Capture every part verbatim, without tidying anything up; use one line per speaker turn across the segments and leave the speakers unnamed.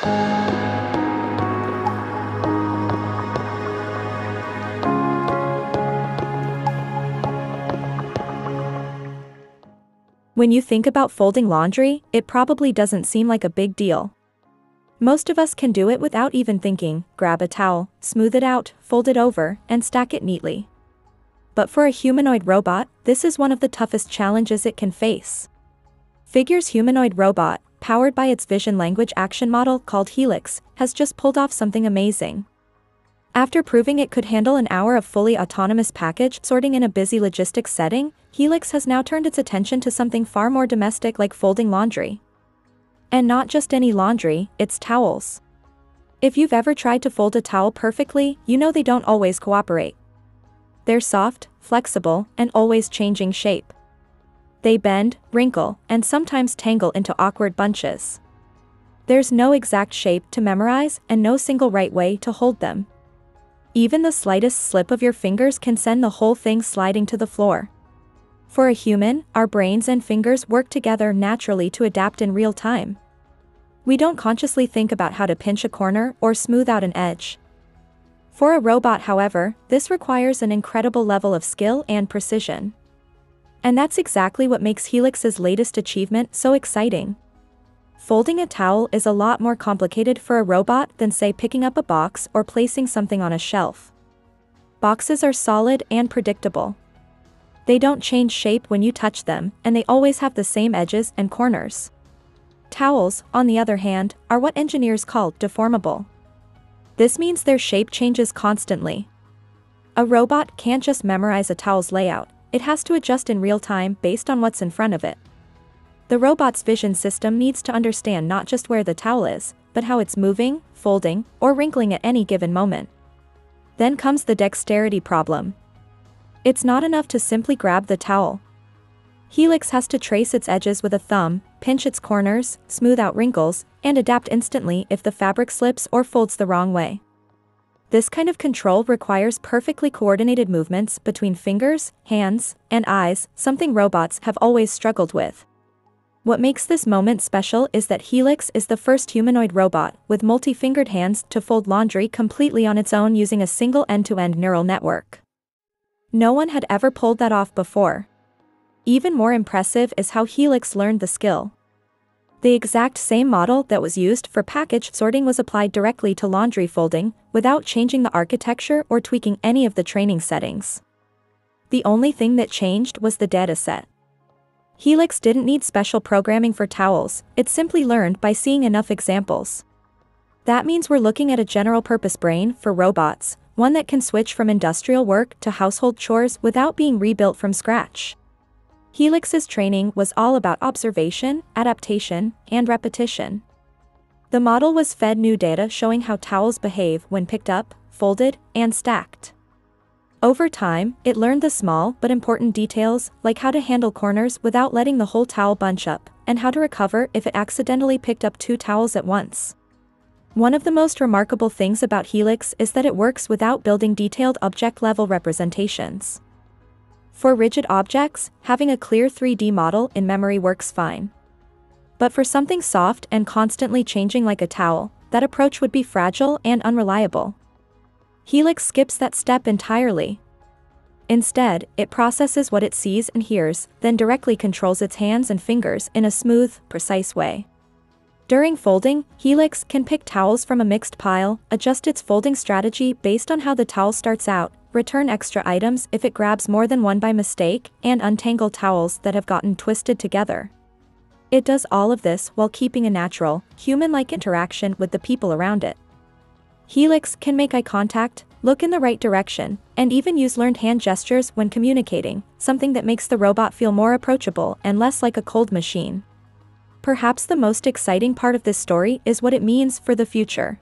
When you think about folding laundry, it probably doesn't seem like a big deal. Most of us can do it without even thinking: grab a towel, smooth it out, fold it over, and stack it neatly. But for a humanoid robot, this is one of the toughest challenges it can face. Figure's humanoid robot, powered by its vision language action model called Helix, has just pulled off something amazing. After proving it could handle an hour of fully autonomous package sorting in a busy logistics setting, Helix has now turned its attention to something far more domestic, like folding laundry. And not just any laundry, it's towels. If you've ever tried to fold a towel perfectly, you know they don't always cooperate. They're soft, flexible, and always changing shape. They bend, wrinkle, and sometimes tangle into awkward bunches. There's no exact shape to memorize and no single right way to hold them. Even the slightest slip of your fingers can send the whole thing sliding to the floor. For a human, our brains and fingers work together naturally to adapt in real time. We don't consciously think about how to pinch a corner or smooth out an edge. For a robot, however, this requires an incredible level of skill and precision. And that's exactly what makes Helix's latest achievement so exciting. Folding a towel is a lot more complicated for a robot than, say, picking up a box or placing something on a shelf. Boxes are solid and predictable. They don't change shape when you touch them, and they always have the same edges and corners. Towels, on the other hand, are what engineers call deformable. This means their shape changes constantly. A robot can't just memorize a towel's layout, it has to adjust in real time based on what's in front of it. The robot's vision system needs to understand not just where the towel is, but how it's moving, folding, or wrinkling at any given moment. Then comes the dexterity problem. It's not enough to simply grab the towel. Helix has to trace its edges with a thumb, pinch its corners, smooth out wrinkles, and adapt instantly if the fabric slips or folds the wrong way. This kind of control requires perfectly coordinated movements between fingers, hands, and eyes, something robots have always struggled with. What makes this moment special is that Helix is the first humanoid robot with multi-fingered hands to fold laundry completely on its own using a single end-to-end neural network. No one had ever pulled that off before. Even more impressive is how Helix learned the skill. The exact same model that was used for package sorting was applied directly to laundry folding, without changing the architecture or tweaking any of the training settings. The only thing that changed was the dataset. Helix didn't need special programming for towels, it simply learned by seeing enough examples. That means we're looking at a general-purpose brain for robots, one that can switch from industrial work to household chores without being rebuilt from scratch. Helix's training was all about observation, adaptation, and repetition. The model was fed new data showing how towels behave when picked up, folded, and stacked. Over time, it learned the small but important details, like how to handle corners without letting the whole towel bunch up, and how to recover if it accidentally picked up two towels at once. One of the most remarkable things about Helix is that it works without building detailed object-level representations. For rigid objects, having a clear three D model in memory works fine. But for something soft and constantly changing like a towel, that approach would be fragile and unreliable. Helix skips that step entirely. Instead, it processes what it sees and hears, then directly controls its hands and fingers in a smooth, precise way. During folding, Helix can pick towels from a mixed pile, adjust its folding strategy based on how the towel starts out, return extra items if it grabs more than one by mistake, and untangle towels that have gotten twisted together. It does all of this while keeping a natural, human-like interaction with the people around it. Helix can make eye contact, look in the right direction, and even use learned hand gestures when communicating, something that makes the robot feel more approachable and less like a cold machine. Perhaps the most exciting part of this story is what it means for the future.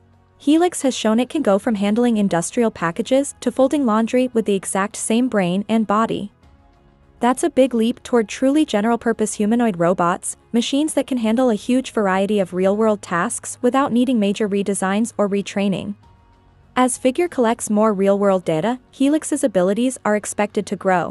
Helix has shown it can go from handling industrial packages to folding laundry with the exact same brain and body. That's a big leap toward truly general-purpose humanoid robots, machines that can handle a huge variety of real-world tasks without needing major redesigns or retraining. As Figure collects more real-world data, Helix's abilities are expected to grow.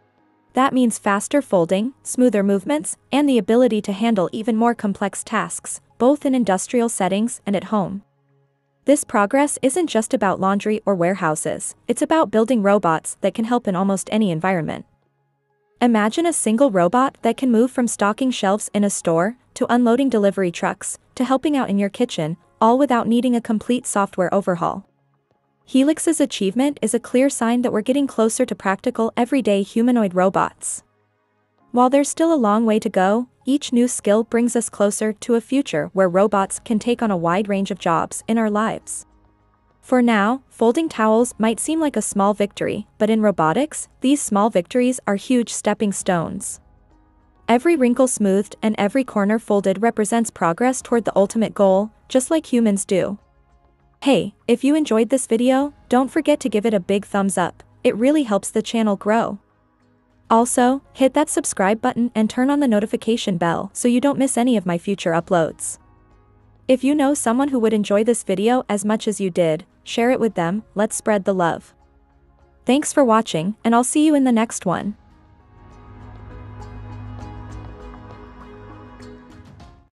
That means faster folding, smoother movements, and the ability to handle even more complex tasks, both in industrial settings and at home. This progress isn't just about laundry or warehouses, it's about building robots that can help in almost any environment. Imagine a single robot that can move from stocking shelves in a store, to unloading delivery trucks, to helping out in your kitchen, all without needing a complete software overhaul. Helix's achievement is a clear sign that we're getting closer to practical, everyday humanoid robots. While there's still a long way to go, each new skill brings us closer to a future where robots can take on a wide range of jobs in our lives. For now, folding towels might seem like a small victory, but in robotics, these small victories are huge stepping stones. Every wrinkle smoothed and every corner folded represents progress toward the ultimate goal, just like humans do. Hey, if you enjoyed this video, don't forget to give it a big thumbs up, it really helps the channel grow. Also, hit that subscribe button and turn on the notification bell so you don't miss any of my future uploads. If you know someone who would enjoy this video as much as you did, share it with them, let's spread the love. Thanks for watching, and I'll see you in the next one.